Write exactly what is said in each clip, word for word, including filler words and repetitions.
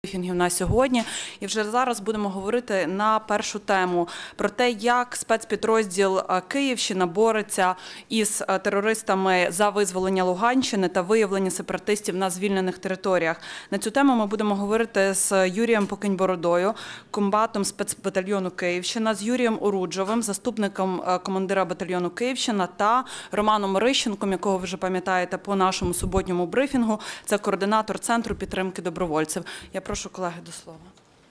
На сьогодні. І вже зараз будемо говорити на першу тему про те, як спецпідрозділ Київщина бореться із терористами за визволення Луганщини та виявлення сепаратистів на звільнених територіях. На цю тему ми будемо говорити з Юрієм Покинь-Бородою, комбатом спецбатальйону Київщина, з Юрієм Оруджовим, заступником командира батальйону Київщина, та Романом Орищенком, якого ви вже пам'ятаєте по нашому суботньому брифінгу. Це координатор Центру підтримки добровольців. Я прошу колеги до слова.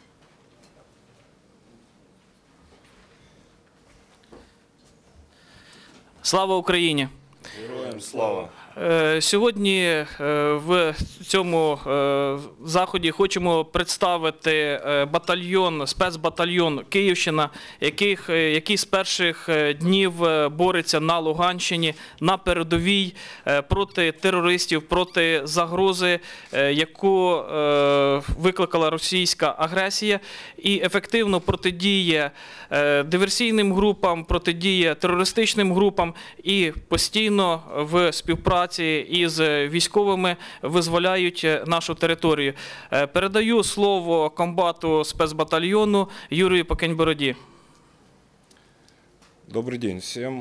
Слава Україні! Героям слава! Сьогодні в цьому заході хочемо представити батальйон, спецбатальйон Київщина, яких, який з перших днів бореться на Луганщині, на передовій проти терористів, проти загрози, яку викликала російська агресія, і ефективно протидіє диверсійним групам, протидіє терористичним групам і постійно в співпраці із військовими визволяють нашу територію. Передаю слово комбату спецбатальйону Юрію Покинь-Бороді. Добрый день всем.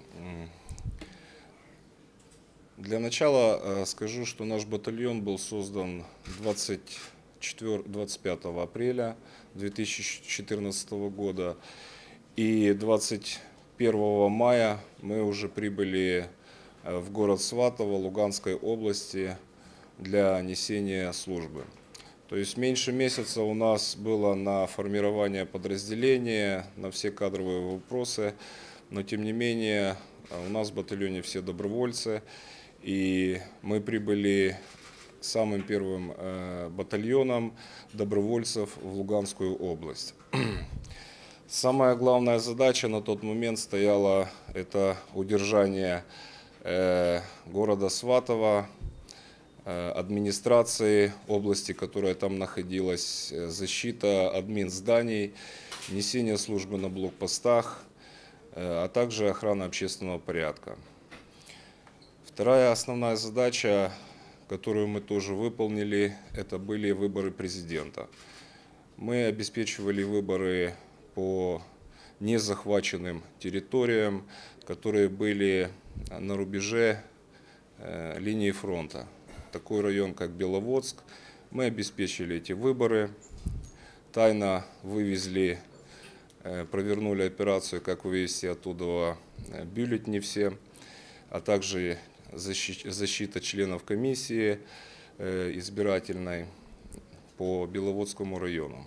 Для начала скажу, что наш батальон был создан двадцать пятого апреля две тысячи четырнадцатого года. И двадцать первого мая мы уже прибыли в город Сватово Луганской области для несения службы. То есть меньше месяца у нас было на формирование подразделения, на все кадровые вопросы, но тем не менее у нас в батальоне все добровольцы, и мы прибыли самым первым батальоном добровольцев в Луганскую область. Самая главная задача на тот момент стояла это удержание города Сватово, администрации области, которая там находилась, защита админ зданий, несение службы на блокпостах, а также охрана общественного порядка. Вторая основная задача, которую мы тоже выполнили, это были выборы президента. Мы обеспечивали выборы по незахваченным территориям, которые были на рубеже э, линии фронта. Такой район, как Беловодск. Мы обеспечили эти выборы, тайно вывезли, э, провернули операцию, как вывести оттуда бюллетени все, а также защита, защита членов комиссии э, избирательной по Беловодскому району.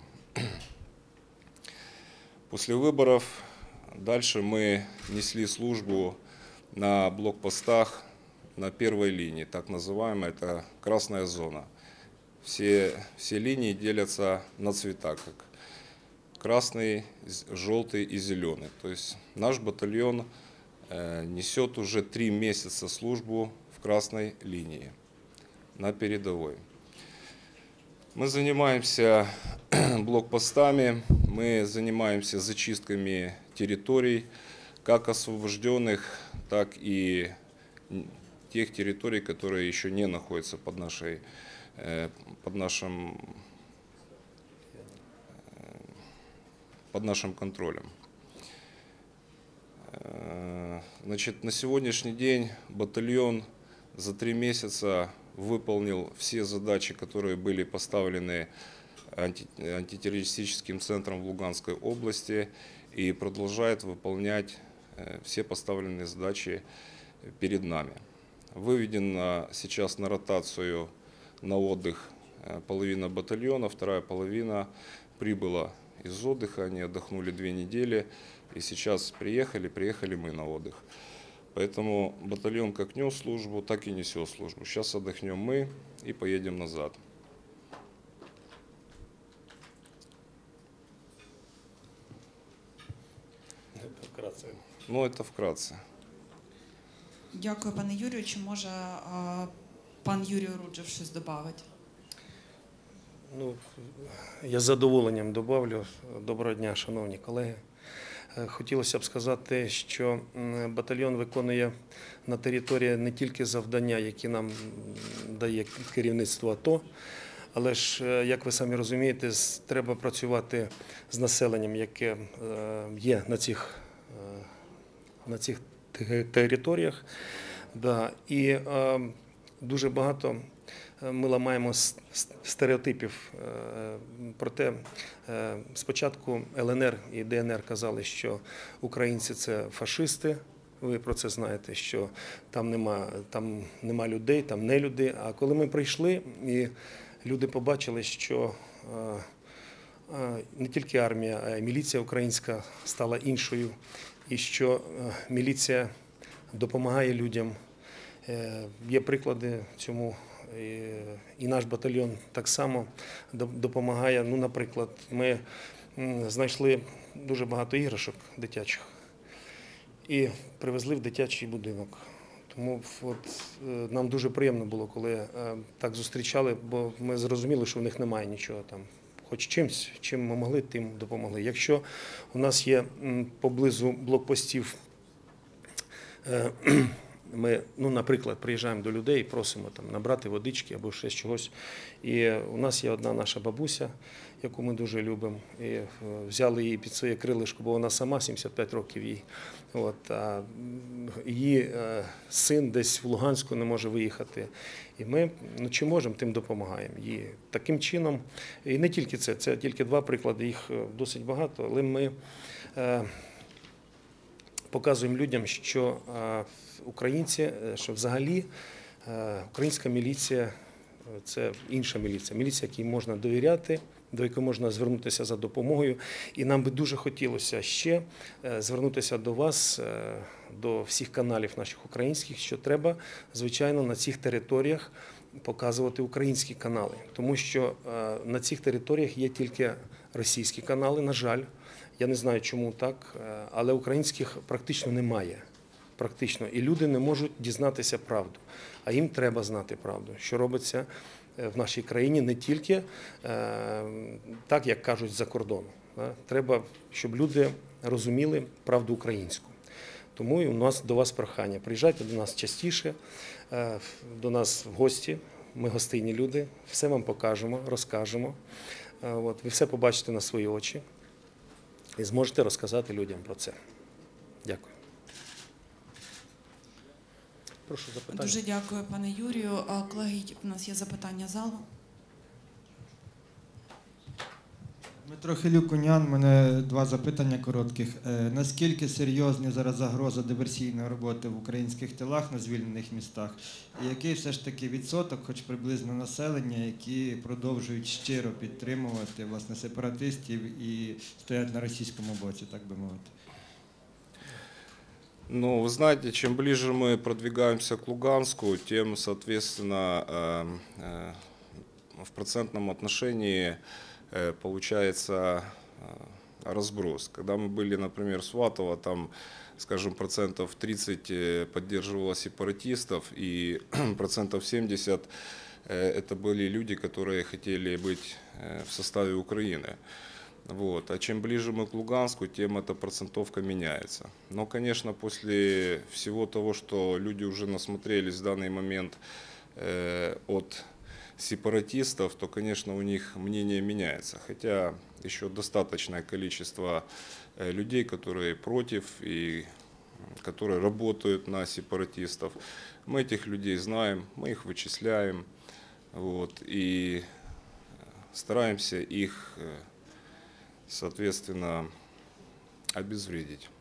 После выборов дальше мы несли службу на блокпостах на первой линии, так называемая, это красная зона. Все, все линии делятся на цвета, как красный, желтый и зеленый. То есть наш батальон э, несет уже три месяца службу в красной линии, на передовой. Мы занимаемся блокпостами, мы занимаемся зачистками территорий, как освобожденных, так и тех территорий, которые еще не находятся под, нашей, под, нашим, под нашим контролем. Значит, на сегодняшний день батальон за три месяца выполнил все задачи, которые были поставлены анти, антитеррористическим центром в Луганской области, и продолжает выполнять все поставленные задачи перед нами. Выведена сейчас на ротацию, на отдых половина батальона, вторая половина прибыла из отдыха, они отдохнули две недели, и сейчас приехали, приехали мы на отдых. Поэтому батальон как нес службу, так и несет службу. Сейчас отдохнем мы и поедем назад. Вкратце. Ну, это вкратце. Дякую, пане Юрію. Чи може пан Юрій Оруджов щось додати? Ну, я з задоволенням добавлю. Доброго дня, шановні колеги. Хотілося б сказати, що батальйон виконує на території не тільки завдання, які нам дає керівництво АТО, Але ж, е, як ви самі розумієте, з- треба працювати з населенням, яке е, є на цих, е, на цих те- територіях. Да. І е, дуже багато е, ми ламаємо с- с- стереотипів. Е, Проте е, спочатку Л Н Р і Д Н Р казали, що українці – це фашисти. Ви про це знаєте, що там нема, там нема людей, там не люди. А коли ми прийшли, і люди побачили, що е, е, не тільки армія, а й міліція українська стала іншою, і що е, міліція допомагає людям. Е, Є приклади цьому. І, і наш батальйон так само доп- допомагає. Ну, наприклад, ми м, знайшли дуже багато іграшок дитячих і привезли в дитячий будинок. Тому от, е, нам дуже приємно було, коли е, так зустрічали, бо ми зрозуміли, що в них немає нічого там. Хоч чимсь, чим ми могли, тим допомогли. Якщо у нас є м, поблизу блокпостів, е, ми, ну, наприклад, приїжджаємо до людей і просимо там набрати водички або ще чогось. І у нас є одна наша бабуся, яку ми дуже любимо. І е, взяли її під своє крилишко, бо вона сама сімдесят п'ять років їй. От, а м, її е, син десь в Луганську не може виїхати. І ми, ну, чи можемо, тим допомагаємо. І таким чином, і не тільки це, це тільки два приклади, їх е, досить багато, але ми е, показуємо людям, що е, українці, е, що взагалі е, українська міліція е, – це інша міліція, міліція, якій можна довіряти, до якої можна звернутися за допомогою. І нам би дуже хотілося ще е, звернутися до вас, е, до всіх каналів наших українських, що треба, звичайно, на цих територіях показувати українські канали. Тому що е, на цих територіях є тільки російські канали, на жаль. Я не знаю, чому так, е, але українських практично немає. Практично. І люди не можуть дізнатися правду. А їм треба знати правду, що робиться в нашій країні не тільки е, так, як кажуть, за кордоном. Треба, щоб люди розуміли правду українську. Тому і у нас до вас прохання. Приїжджайте до нас частіше, е, до нас в гості. Ми гостинні люди, все вам покажемо, розкажемо. Е, От, ви все побачите на свої очі і зможете розказати людям про це. Дякую. Прошу запитання. Дуже дякую, пане Юрію. А, колеги, у нас є запитання залу. Дмитро Хилюк-Конян, у мене два запитання коротких. Е, Наскільки серйозна зараз загроза диверсійної роботи в українських тилах на звільнених містах? І який все ж таки відсоток, хоч приблизно населення, які продовжують щиро підтримувати власне сепаратистів і стоять на російському боці, так би мовити? Ну, вы знаете, чем ближе мы продвигаемся к Луганску, тем, соответственно, э, э, в процентном отношении э, получается э, разброс. Когда мы были, например, в Сватово, там, скажем, процентов тридцать э, поддерживало сепаратистов, и процентов семьдесят э, это были люди, которые хотели быть э, в составе Украины. Вот. А чем ближе мы к Луганску, тем эта процентовка меняется. Но, конечно, после всего того, что люди уже насмотрелись в данный момент э, от сепаратистов, то, конечно, у них мнение меняется. Хотя еще достаточное количество э, людей, которые против и которые работают на сепаратистов. Мы этих людей знаем, мы их вычисляем, вот, и стараемся их, соответственно, обезвредить.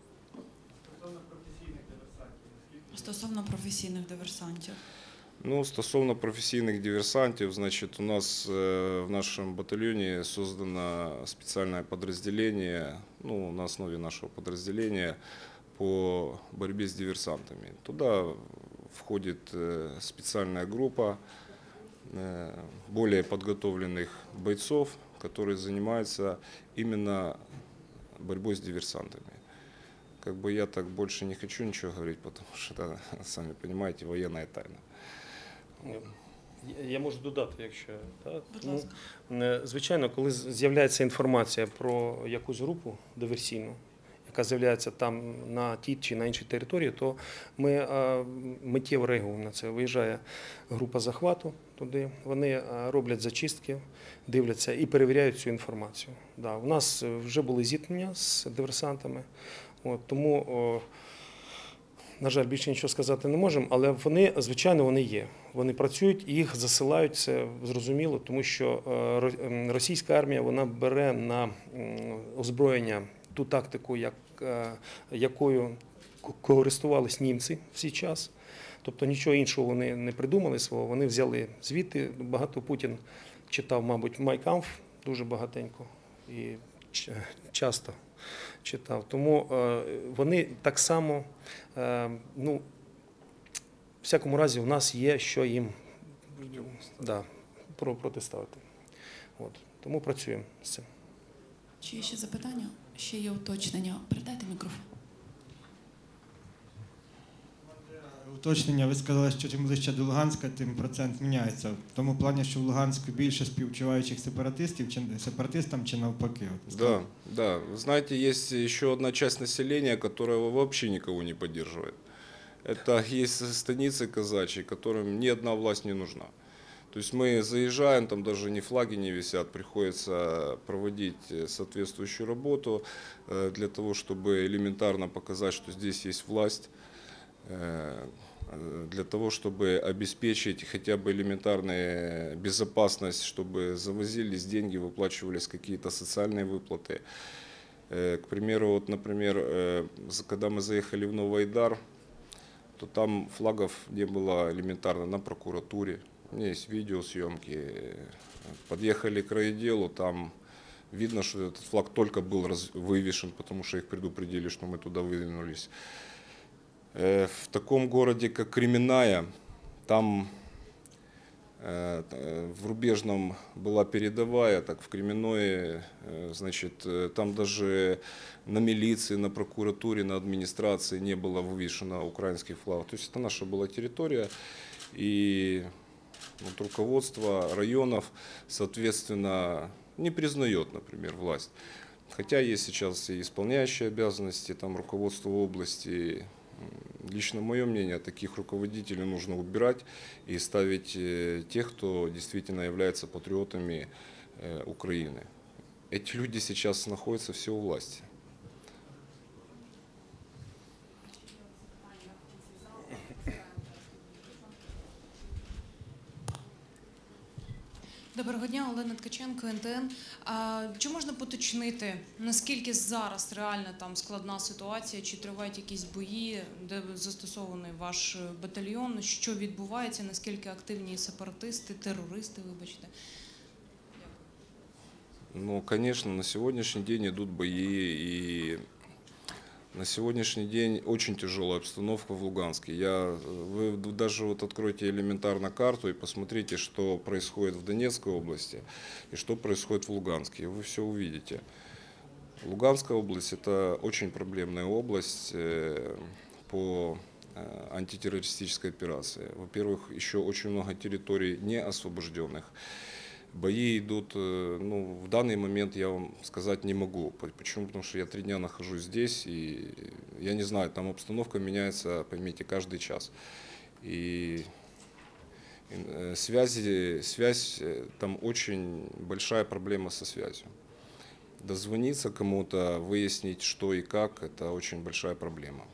Стосовно професійних диверсантів. Ну, стосовно професійних диверсантів, значит, у нас э, в нашем батальоне создано специальное подразделение, ну, на основе нашего подразделения по борьбе с диверсантами. Туда входит э, специальная группа э, более подготовленных бойцов, которые занимаются именно борьбой с диверсантами. Как бы я так больше не хочу ничего говорить, потому что это, сами понимаете, военная тайна. Я можу додати, якщо так. Будь Ну, ласка. е, звичайно, коли з- з'являється інформація про якусь групу диверсійну, яка з'являється там на тій чи на іншій території, то ми е, миттєво реагуємо на це. Виїжджає група захвату туди, вони е, роблять зачистки, дивляться і перевіряють цю інформацію. Да, у нас вже були зіткнення з диверсантами, от, тому, о, на жаль, більше нічого сказати не можемо, але вони, звичайно, вони є. Вони працюють і їх засилають, це зрозуміло, тому що е, російська армія вона бере на озброєння ту тактику, як, е, якою користувались німці в свій час. Тобто нічого іншого вони не придумали свого, вони взяли звідти. Багато Путін читав, мабуть, «Май Кампф» дуже багатенько і часто читав. Тому е, вони так само, е, ну, в всякому разі, у нас є, що їм да, протиставити. От. Тому працюємо з цим. Чи є ще запитання? Ще є уточнення. Передайте мікрофон. Уточнення, ви сказали, що чим ближче до Луганська, тим процент міняється. В тому плані, що в Луганську більше співчуваючих сепаратистів, чи сепаратистам, чи навпаки? Да, да. Вы знаете, есть еще одна часть населения, которая вообще никого не поддерживает. Это есть станицы казачьи, которым ни одна власть не нужна. То есть мы заезжаем, там даже ни флаги не висят, приходится проводить соответствующую работу для того, чтобы элементарно показать, что здесь есть власть, для того, чтобы обеспечить хотя бы элементарную безопасность, чтобы завозились деньги, выплачивались какие-то социальные выплаты. К примеру, вот, например, когда мы заехали в Новый Айдар, то там флагов не было элементарно на прокуратуре. У меня есть видеосъемки. Подъехали к райотделу, там видно, что этот флаг только был вывешен, потому что их предупредили, что мы туда выдвинулись. В таком городе, как Кременная, там в Рубежном была передовая, так в Кременной, значит, там даже на милиции, на прокуратуре, на администрации не было вывешено украинских флагов. То есть это наша была территория, и вот руководство районов, соответственно, не признает, например, власть. Хотя есть сейчас и исполняющие обязанности, там руководство области. Лично мое мнение, таких руководителей нужно убирать и ставить тех, кто действительно является патриотами Украины. Эти люди сейчас находятся все у власти. Доброго дня, Олена Ткаченко, ен те ен. А, чи можна поточнити, наскільки зараз реальна там складна ситуація, чи тривають якісь бої, де застосований ваш батальйон, що відбувається, наскільки активні сепаратисти, терористи, вибачте? Ну, конечно, на сегодняшний день идут бои, и на сегодняшний день очень тяжелая обстановка в Луганске. Я, вы даже вот откройте элементарно карту и посмотрите, что происходит в Донецкой области и что происходит в Луганске. И вы все увидите. Луганская область – это очень проблемная область по антитеррористической операции. Во-первых, еще очень много территорий не освобожденных. Бои идут, ну, в данный момент я вам сказать не могу. Почему? Потому что я три дня нахожусь здесь, и я не знаю, там обстановка меняется, поймите, каждый час. И связи, связь, там очень большая проблема со связью. Дозвониться кому-то, выяснить, что и как, это очень большая проблема.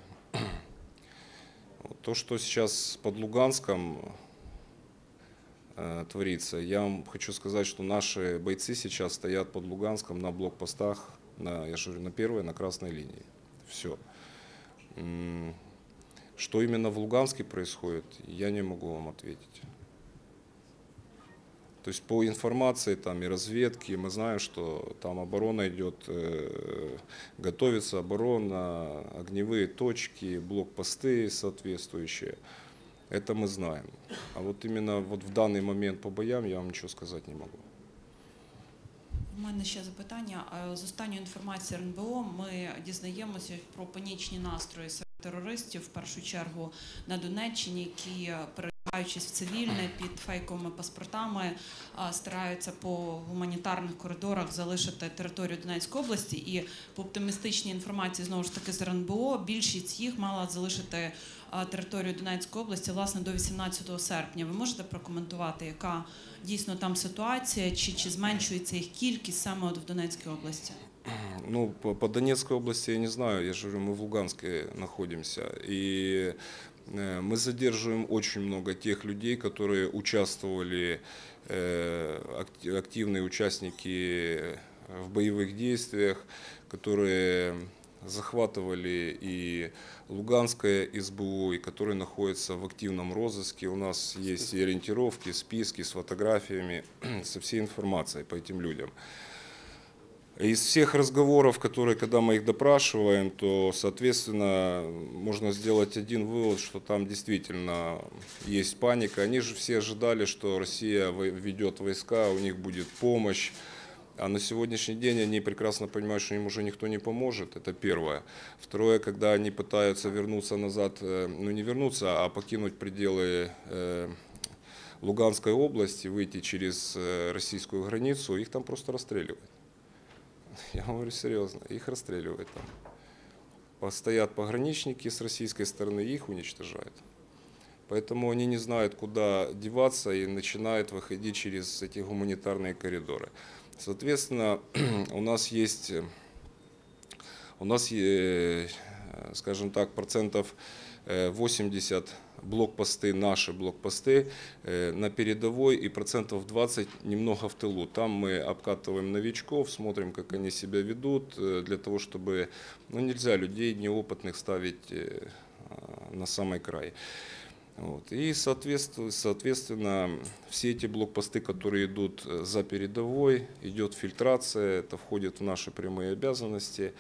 То, что сейчас под Луганском творится. Я вам хочу сказать, что наши бойцы сейчас стоят под Луганском на блокпостах, на, я же говорю, на первой, на красной линии. Все. Что именно в Луганске происходит, я не могу вам ответить. То есть по информации там, и разведки мы знаем, что там оборона идет, э, готовится оборона, огневые точки, блокпосты соответствующие. Это мы знаем. А вот именно вот в данный момент по боям я вам ничего сказать не могу. У мене ще запитання. З останньої інформації ер ен бе о ми дізнаємося про панічні настрої серед терористів, в першу чергу на Донеччині, які перебувають вдягаючись в цивільне під фейковими паспортами, а, стараються по гуманітарних коридорах залишити територію Донецької області. І по оптимістичній інформації, знову ж таки, з ер ен бе о, більшість їх мала залишити а, територію Донецької області, власне, до вісімнадцятого серпня. Ви можете прокоментувати, яка дійсно там ситуація, чи, чи зменшується їх кількість саме от в Донецькій області? Ну, по, по Донецкой области я не знаю, я же говорю, мы в Луганске находимся, и э, мы задерживаем очень много тех людей, которые участвовали, э, акти- активные участники в боевых действиях, которые захватывали и Луганское эс бэ о, и которые находятся в активном розыске. У нас есть и ориентировки, списки с фотографиями, со всей информацией по этим людям. Из всех разговоров, которые, когда мы их допрашиваем, то, соответственно, можно сделать один вывод, что там действительно есть паника. Они же все ожидали, что Россия ведет войска, у них будет помощь. А на сегодняшний день они прекрасно понимают, что им уже никто не поможет. Это первое. Второе, когда они пытаются вернуться назад, ну не вернуться, а покинуть пределы Луганской области, выйти через российскую границу, их там просто расстреливают. Я говорю серьезно, их расстреливают там. Стоят пограничники с российской стороны, их уничтожают. Поэтому они не знают, куда деваться, и начинают выходить через эти гуманитарные коридоры. Соответственно, у нас есть, у нас, скажем так, процентов восемьдесят блокпосты, наши блокпосты на передовой, и процентов двадцать немного в тылу. Там мы обкатываем новичков, смотрим, как они себя ведут, для того, чтобы, ну, нельзя людей неопытных ставить на самый край. Вот. И, соответственно, соответственно, все эти блокпосты, которые идут за передовой, идет фильтрация, это входит в наши прямые обязанности.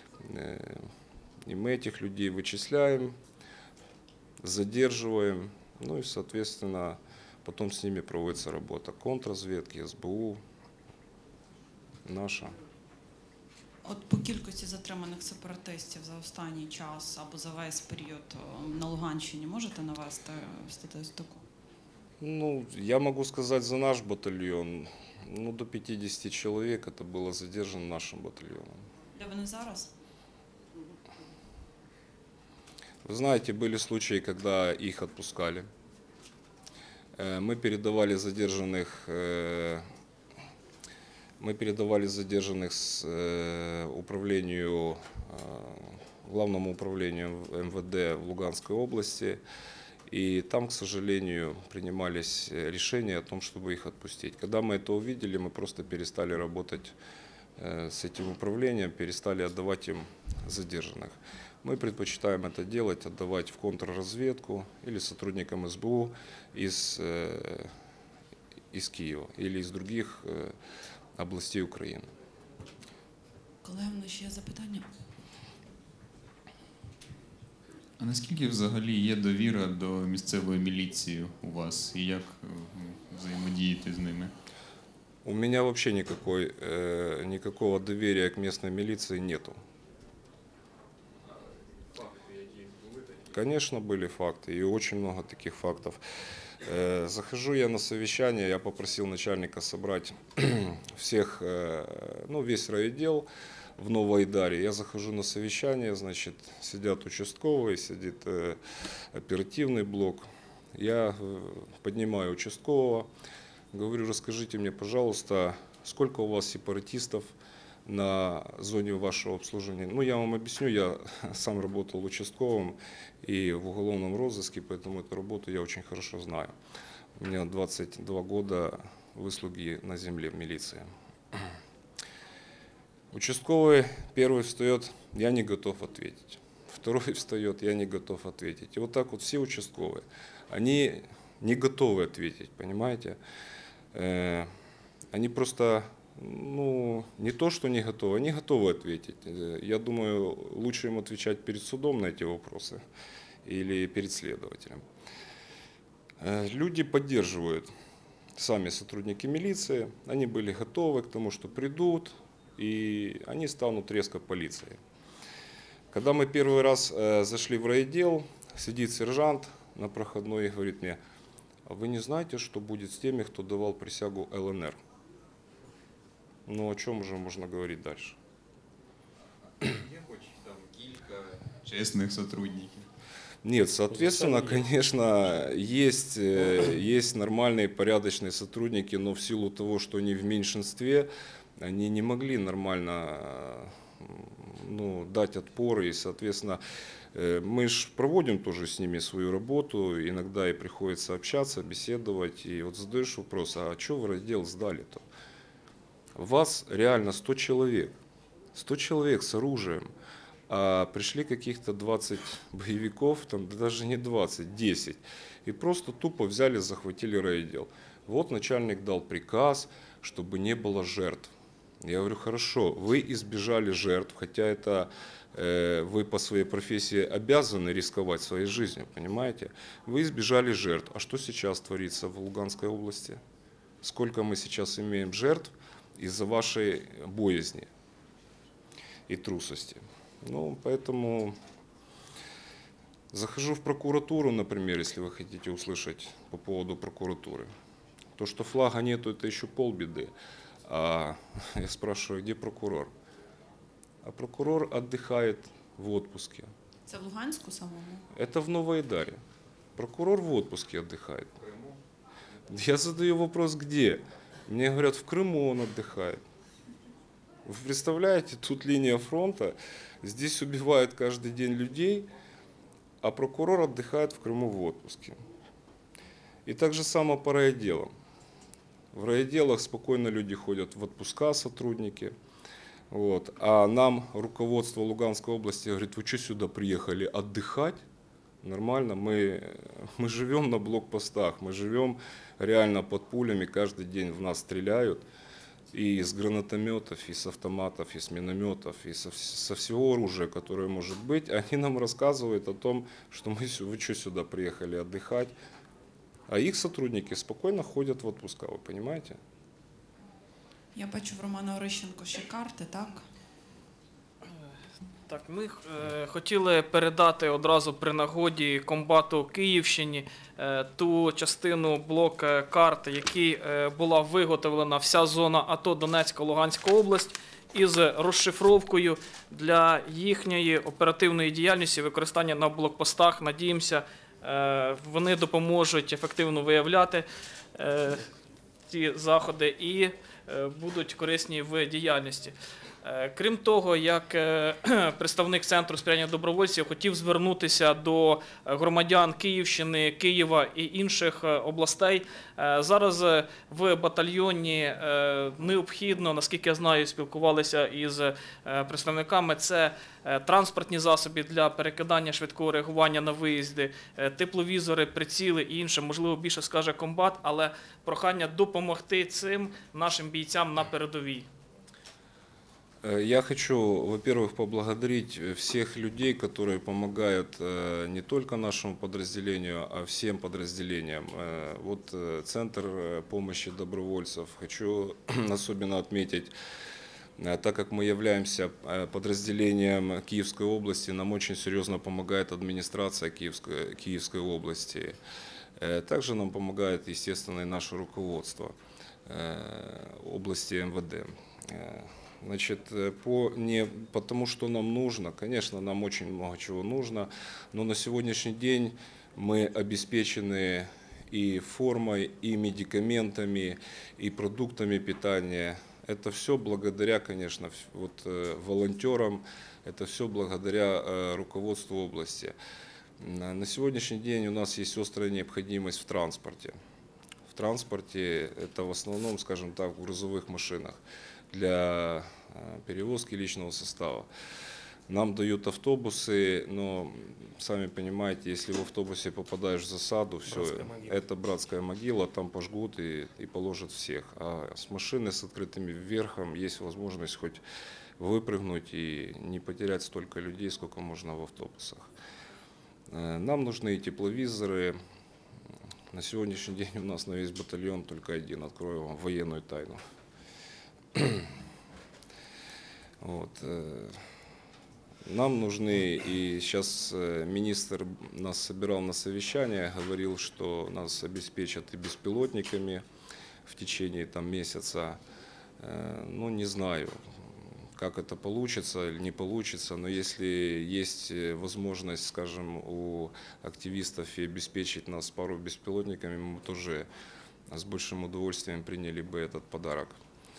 И мы этих людей вычисляем, задерживаем, ну и, соответственно, потом с ними проводится работа контрразведки, эс бэ у, наша. От по кількості затриманих сепаратистів за останній час або за весь період на Луганщині можете навести статистику? Ну, я могу сказать за наш батальон, ну, до пятидесяти человек это было задержано нашим батальоном. Де вони зараз? Вы знаете, были случаи, когда их отпускали. Мы передавали задержанных, мы передавали задержанных с управлению, главному управлению эм вэ дэ в Луганской области. И там, к сожалению, принимались решения о том, чтобы их отпустить. Когда мы это увидели, мы просто перестали работать с этим управлением, перестали отдавать им задержанных. Мы предпочитаем это делать, отдавать в контрразведку или сотрудникам эс бэ у из, из Киева или из других областей України. Колеги, в нас ще є запитання? А наскільки взагалі є довіра до місцевої міліції у вас і як взаємодіяти з ними? У меня вообще никакой, э, никакого доверия к местной милиции нету. Конечно, были факты, и очень много таких фактов. Э, захожу я на совещание, я попросил начальника собрать всех, э, ну, весь райотдел в Новоайдаре. Я захожу на совещание, значит, сидят участковые, сидит э, оперативный блок. Я э, поднимаю участкового, говорю, расскажите мне, пожалуйста, сколько у вас сепаратистов на зоне вашего обслуживания. Ну, я вам объясню, я сам работал участковым и в уголовном розыске, поэтому эту работу я очень хорошо знаю. У меня двадцать два года выслуги на земле в милиции. Участковый первый встает, я не готов ответить. Второй встает, я не готов ответить. И вот так вот все участковые, они не готовы ответить, понимаете? Они просто, ну, не то, что не готовы, они готовы ответить. Я думаю, лучше им отвечать перед судом на эти вопросы или перед следователем. Люди поддерживают, сами сотрудники милиции, они были готовы к тому, что придут, и они станут резко полицией. Когда мы первый раз зашли в райотдел, сидит сержант на проходной и говорит мне: А вы не знаете, что будет с теми, кто давал присягу Л Н Р? Ну, о чем уже можно говорить дальше? Є хоч там кілька чесних сотрудників. Нет, соответственно, конечно, есть, э, есть нормальные, порядочные сотрудники, но в силу того, что они в меньшинстве, они не могли нормально э, ну, дать отпор, и, соответственно, э, мы же проводим тоже с ними свою работу, иногда и приходится общаться, беседовать, и вот задаешь вопрос, а что вы раздел сдали-то? Вас реально сто человек, сто человек с оружием, а пришли каких-то двадцать боевиков, там даже не двадцать, десять, и просто тупо взяли, захватили райотдел. Вот начальник дал приказ, чтобы не было жертв. Я говорю, хорошо, вы избежали жертв, хотя это э, вы по своей профессии обязаны рисковать своей жизнью, понимаете? Вы избежали жертв. А что сейчас творится в Луганской области? Сколько мы сейчас имеем жертв из-за вашей боязни и трусости? Ну, поэтому захожу в прокуратуру, например, если вы хотите услышать по поводу прокуратуры. То, что флага нету, это еще полбеды. А я спрашиваю, где прокурор? А прокурор отдыхает в отпуске. Це в Луганську самому? Это в Новоайдаре. Прокурор в отпуске отдыхает. Я задаю вопрос, где? Мне говорят, в Крыму он отдыхает. Вы представляете, тут линия фронта, здесь убивают каждый день людей, а прокурор отдыхает в Крыму в отпуске. И так же само по райотделам. В райотделах спокойно люди ходят в отпуска, сотрудники. Вот. А нам руководство Луганской области говорит, вы что сюда приехали отдыхать? Нормально, мы, мы живем на блокпостах, мы живем реально под пулями, каждый день в нас стреляют. И из гранатометов, и с автоматов, и с минометов, и со, со всего оружия, которое может быть. Они нам рассказывают о том, что мы, вы что сюда приехали отдыхать. А их сотрудники спокойно ходят в отпуска, вы понимаете? Я бачу в Романа Орищенко ще карти, так? Так, ми е, хотіли передати одразу при нагоді комбату Київщині е, ту частину блок е, карт, який е, була виготовлена вся зона АТО Донецька, Луганська область, із розшифровкою для їхньої оперативної діяльності, використання на блокпостах. Надіємося, е, вони допоможуть ефективно виявляти е, ті заходи і е, будуть корисні в діяльності. Крім того, як представник Центру сприяння добровольців, хотів звернутися до громадян Київщини, Києва і інших областей. Зараз в батальйоні необхідно, наскільки я знаю, спілкувалися із представниками, це транспортні засоби для перекидання швидкого реагування на виїзди, тепловізори, приціли і інше. Можливо, більше скаже комбат, але прохання допомогти цим нашим бійцям на передовій. Я хочу, во-первых, поблагодарить всех людей, которые помогают не только нашему подразделению, а всем подразделениям. Вот Центр помощи добровольцев. Хочу особенно отметить, так как мы являемся подразделением Киевской области, нам очень серьезно помогает администрация Киевской, Киевской области. Также нам помогает, естественно, и наше руководство области эм вэ дэ. Значит, по, не потому, что нам нужно, конечно, нам очень много чего нужно, но на сегодняшний день мы обеспечены и формой, и медикаментами, и продуктами питания. Это все благодаря, конечно, вот, волонтерам, это все благодаря руководству области. На сегодняшний день у нас есть острая необходимость в транспорте. В транспорте это в основном, скажем так, в грузовых машинах для перевозки личного состава. Нам дают автобусы, но, сами понимаете, если в автобусе попадаешь в засаду, все, это братская могила, там пожгут и, и положат всех. А с машины с открытым верхом есть возможность хоть выпрыгнуть и не потерять столько людей, сколько можно в автобусах. Нам нужны и тепловизоры. На сегодняшний день у нас на весь батальон только один, открою вам военную тайну. Вот. Нам нужны, и сейчас э, министр нас собирал на совещание, говорил, что нас обеспечат и беспилотниками в течение там, месяца. Э, Ну, не знаю, как это получится или не получится, но если есть э, возможность, скажем, у активистов и обеспечить нас пару беспилотниками, мы тоже с большим удовольствием приняли бы этот подарок.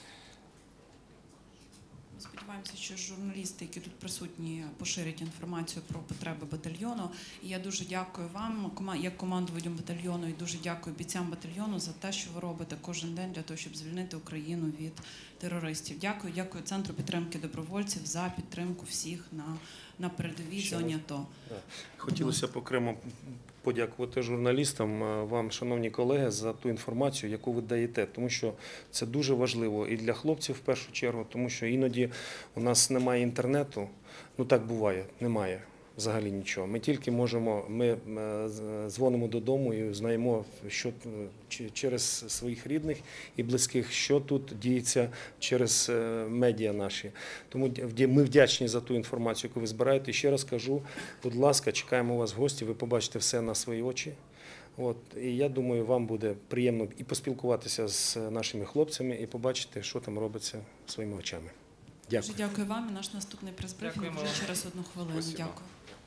Ми сподіваємося, що журналісти, які тут присутні, поширять інформацію про потреби батальйону. І я дуже дякую вам, кома- як командувачам батальйону, і дуже дякую бійцям батальйону за те, що ви робите кожен день для того, щоб звільнити Україну від терористів. Дякую, дякую Центру підтримки добровольців за підтримку всіх на, на передовій Ще зоні раз. АТО. Хотілося б окремо подякувати журналістам, е, вам, шановні колеги, за ту інформацію, яку ви даєте, тому що це дуже важливо і для хлопців в першу чергу, тому що іноді у нас немає інтернету, ну так буває, немає взагалі нічого. Ми тільки можемо, ми е, з- дзвонимо додому і знаємо, що е, чи- через своїх рідних і близьких, що тут діється через е, медіа наші. Тому вдя- ми вдячні за ту інформацію, яку ви збираєте. І ще раз кажу, будь ласка, чекаємо вас в гості, ви побачите все на свої очі. От, і я думаю, вам буде приємно і поспілкуватися з нашими хлопцями, і побачити, що там робиться своїми очами. Дякую. Дуже дякую вам. І наш наступний прес-брифінг Дякуємо вже вам. через одну хвилину. Спасибо. Дякую.